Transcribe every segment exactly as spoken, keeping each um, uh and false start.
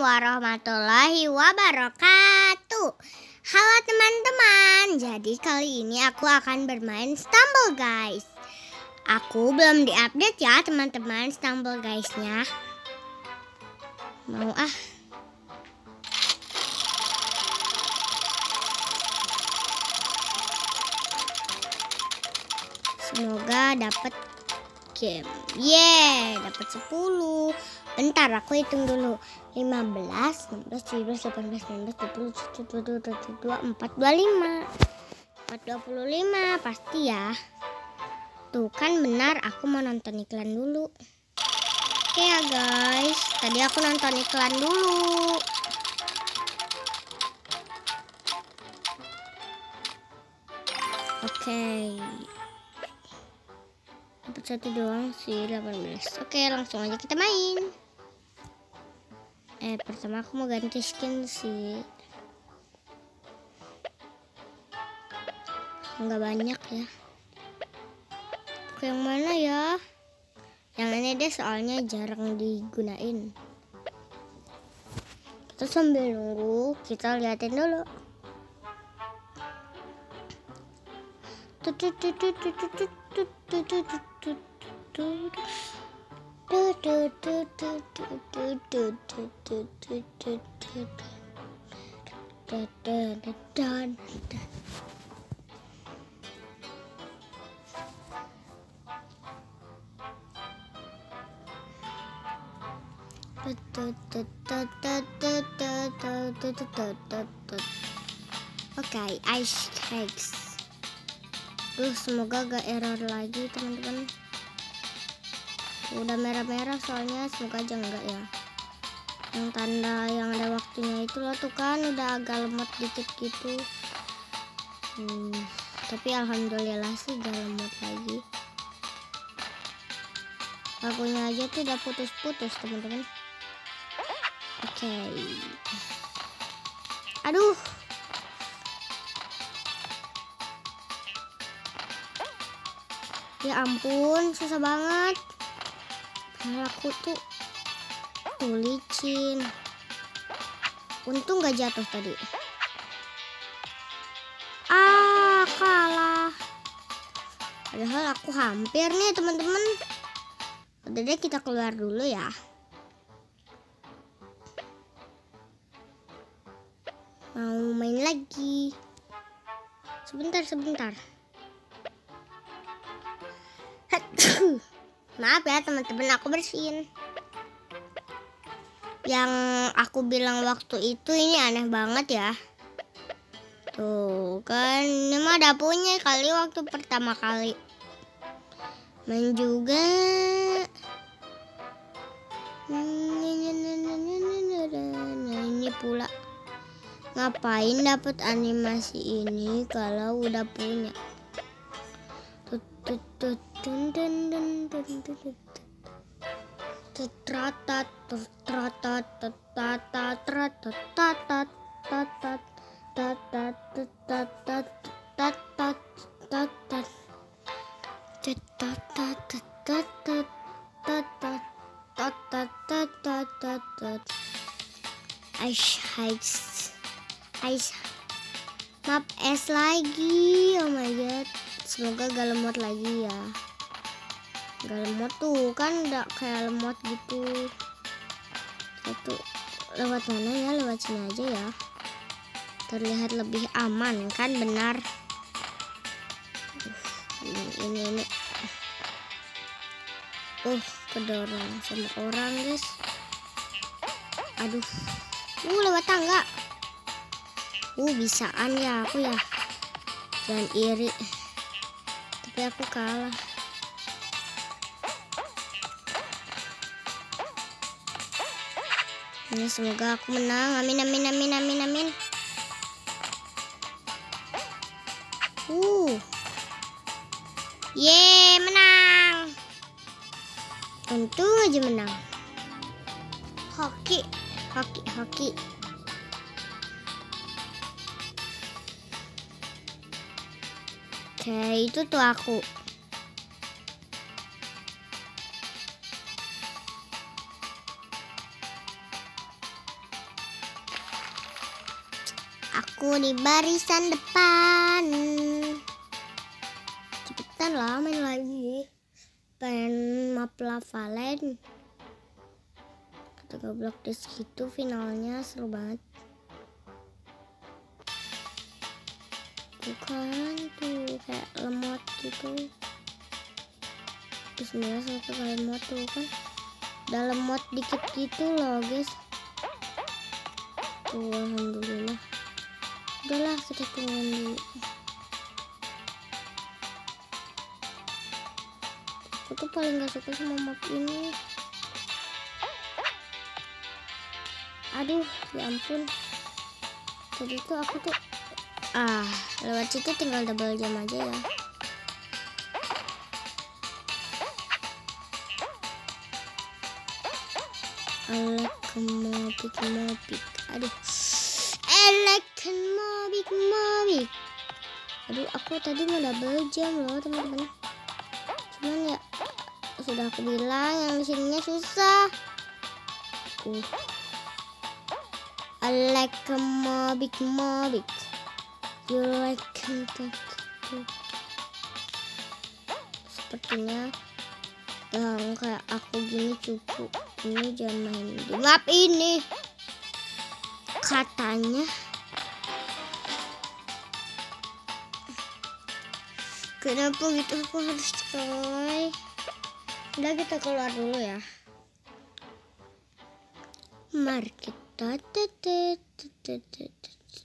warahmatullahi wabarakatuh. Halo teman-teman, jadi kali ini aku akan bermain Stumble Guys. Aku belum diupdate ya teman-teman Stumble Guys-nya. Mau ah. Semoga dapat game. Yeay, dapat sepuluh. Bentar, aku hitung dulu. lima belas, enam belas, tujuh belas, delapan belas, sembilan belas, dua puluh, dua puluh satu, dua puluh dua, empat, dua puluh lima. empat, dua puluh lima, pasti ya. Tuh kan benar, aku mau nonton iklan dulu. Oke ya guys, tadi aku nonton iklan dulu. Oke. Dapat satu doang sih, delapan belas. Oke, langsung aja kita main. Eh, pertama aku mau ganti skin sih. Nggak banyak ya. Oke, yang mana ya? Yang ini deh, soalnya jarang digunain. Kita sambil nunggu, kita liatin dulu. Oke, ice cakes. Duh, semoga gak error lagi teman-teman. Udah merah-merah soalnya, semoga aja enggak ya. Yang tanda yang ada waktunya itu loh, tuh kan udah agak lemot dikit gitu. Hmm, tapi alhamdulillah sih gak lemot lagi. Lagunya aja tuh udah putus-putus teman-teman. Oke. Okay. Aduh. Ya ampun, susah banget. Aku tuh tuh licin. Untung gak jatuh tadi. Ah, kalah. Padahal aku hampir nih teman-teman. Udah deh, kita keluar dulu ya. Mau main lagi. Sebentar, sebentar. Maaf ya teman-teman, aku bersihin. Yang aku bilang waktu itu ini aneh banget ya. Tuh kan, ini mah udah punya kali waktu pertama kali main juga. Nah ini pula, ngapain dapat animasi ini kalau udah punya. Tetratat tetratat tetratat tetratat tetratat tetratat tetratat tetratat tetratat tetratat tetratat tetratat tetratat ice heights ice map es lagi. Oh my god, semoga gak lemot lagi ya. Gak lemot tuh kan, udah kayak lemot gitu. Itu lewat mana ya? Lewat sini aja ya. Terlihat lebih aman kan, benar. Uh, ini ini ini. Uh, kedorong sama orang guys. Aduh. Uh, lewat tangga. Uh, bisaan ya aku ya. Jangan iri. Tapi aku kalah. Ini semoga aku menang. Amin amin amin amin amin. Uh. Yeay, menang. Untung aja menang. Hoki, hoki, hoki. Oke, itu tuh aku. Aku di barisan depan. Cepetan lah main lagi. Pengen map Lava Land. Ketika blok disk gitu finalnya seru banget. Bukan tuh kayak lemot gitu. Bismillah sampai kayak lemot tuh kan. Udah lemot dikit gitu loh guys. Tuh alhamdulillah. Udahlah kita tungguin dulu. Aku tuh paling gak suka sama map ini. Aduh ya ampun. Tadi tuh aku tuh ah lewat situ tinggal double jam aja ya. Elek mobik mobik. Aduh. Elek mobik mobik. Aduh aku tadi mau double jam loh teman-teman. Cuman ya sudah aku bilang yang di sininya susah. Uh. Elek mobik mobik. You like it. Sepertinya yang kayak aku gini cukup. Ini jangan main di map ini. Katanya. Kenapa gitu aku harus try? Udah kita keluar dulu ya. Mari kita tetet tetet.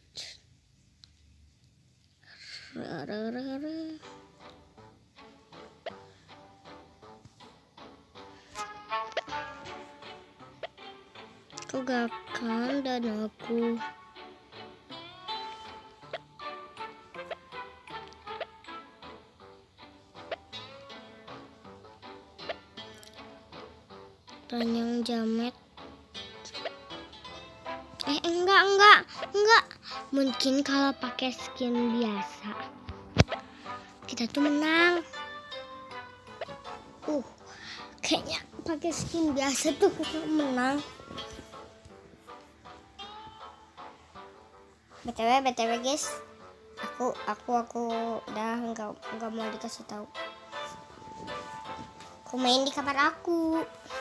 Kegakan dan aku Tanyang Jamet. Eh enggak enggak enggak. Mungkin kalau pakai skin biasa kita tuh menang. Uh, kayaknya pakai skin biasa tuh kita menang. btw btw guys, aku aku aku udah nggak nggak mau dikasih tahu. Aku main di kamar aku.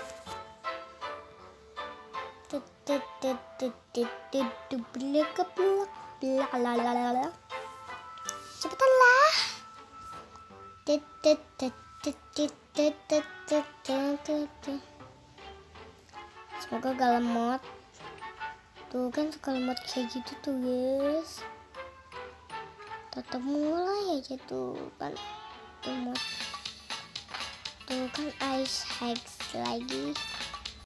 Cepetanlah. Semoga gak lemot. Tuh kan suka lemot kayak gitu tuh guys. Tetap mulai aja tuh kan lemot. Tuh kan ice hacks lagi.